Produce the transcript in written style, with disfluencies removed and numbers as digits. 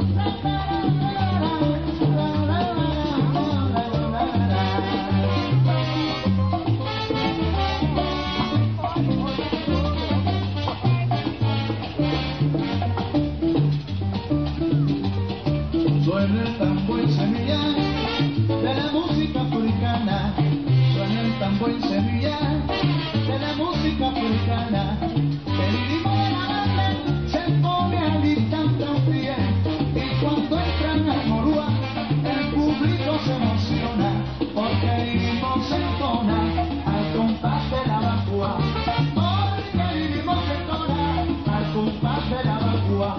Suena el tambor en Sevilla de la música africana. Suena el tambor en Sevilla de la música africana. El ritmo de la banda se pone al instante a un pie. Y cuando entran al Morúa, el público se emociona, porque el ritmo se entona al compás de la bacua. Porque el ritmo se entona al compás de la bacua.